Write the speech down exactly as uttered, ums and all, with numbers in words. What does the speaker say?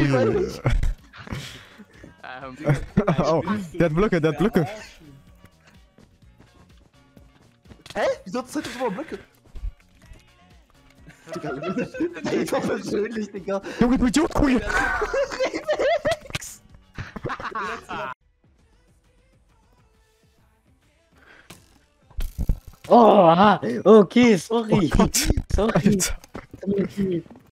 Ähm, Oh, der hat Blöcke, der hat Blöcke. Hä? Wieso zeigt das immer Blöcke? Digga, ich war persönlich, Digga. Junge, du Idiot, Kugel! Oh, aha. Okay, sorry. Oh Gott, Sorry. Alter.